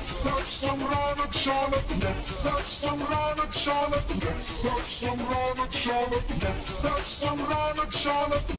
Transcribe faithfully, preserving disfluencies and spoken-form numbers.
Let's have some Ronald Charlotte. Let's have some Ronald Charlotte. Let's have some Ronald Charlotte. Let's have some Ronald Charlotte.